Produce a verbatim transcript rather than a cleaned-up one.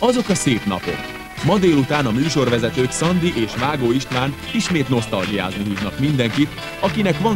Azok a szép napok. Ma délután a műsorvezetők Szandi és Vágó István ismét nosztalgiázni hívnak mindenkit, akinek van